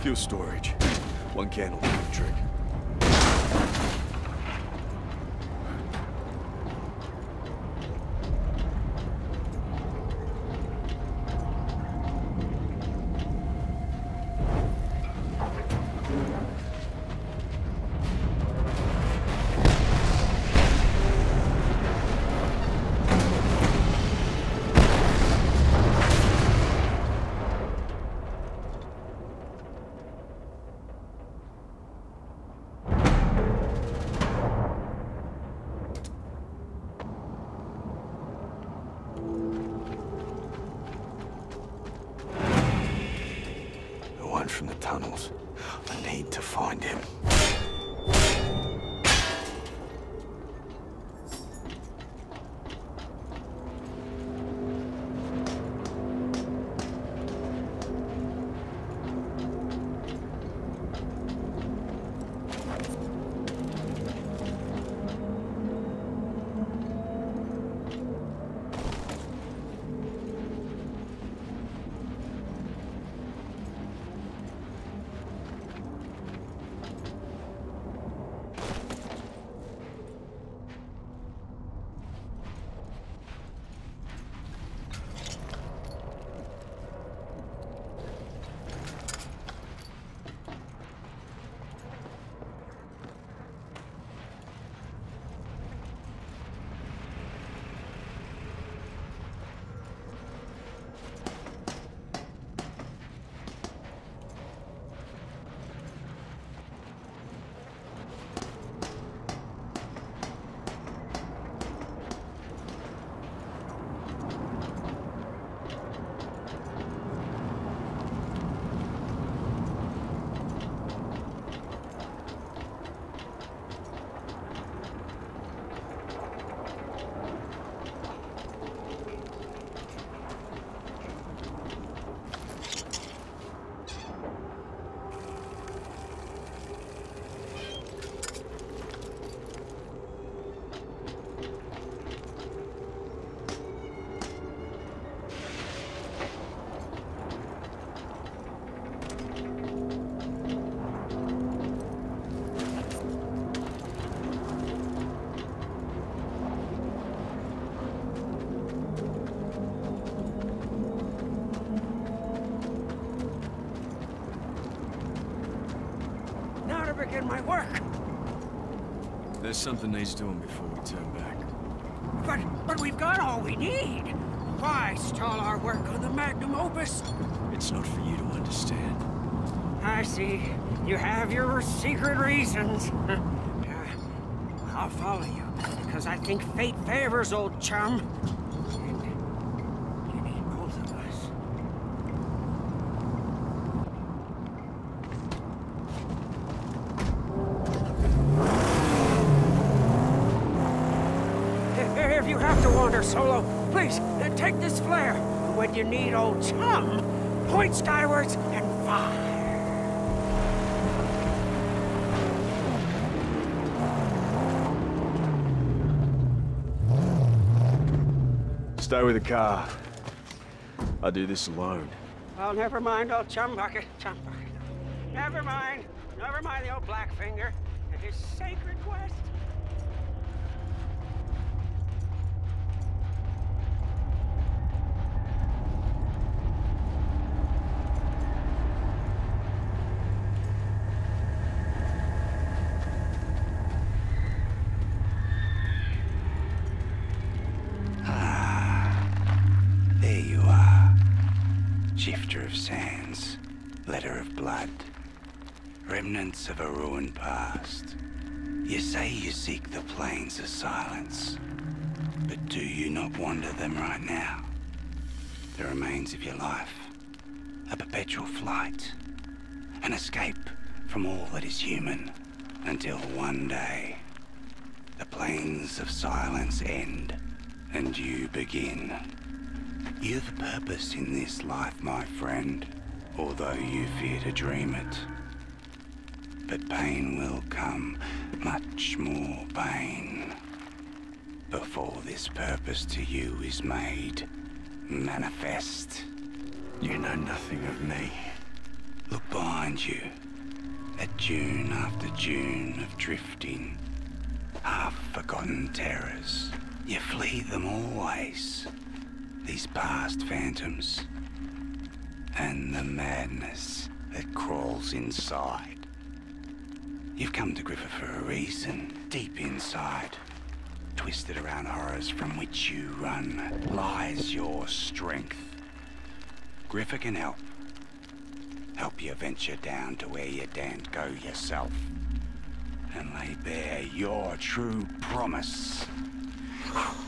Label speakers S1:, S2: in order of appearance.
S1: Fuel storage. One candle will do the trick. From the tunnels. I need to find him.
S2: Begin my work.
S1: There's something needs doing before we turn back.
S2: But we've got all we need. Why stall our work on the Magnum Opus?
S1: It's not for you to understand.
S2: I see. You have your secret reasons. I'll follow you, because I think fate favors old chum. And you need both of us. If you have to wander solo, please, take this flare. When you need old chum, point skywards and fire.
S1: Stay with the car. I do this alone.
S2: Well, never mind old Chumbucket. Never mind the old Blackfinger and his sacred quest.
S3: Shifter of sands, letter of blood, remnants of a ruined past. You say you seek the plains of silence, but do you not wander them right now? The remains of your life, a perpetual flight, an escape from all that is human, until one day, the plains of silence end, and you begin. You've a purpose in this life, my friend, although you fear to dream it. But pain will come, much more pain, before this purpose to you is made manifest.
S1: You know nothing of me.
S3: Look behind you. At dune after dune of drifting, half-forgotten terrors. You flee them always. These past phantoms. And the madness that crawls inside. You've come to Griffer for a reason. Deep inside, twisted around horrors from which you run, lies your strength. Griffer can help. Help you venture down to where you daren't go yourself. And lay bare your true promise.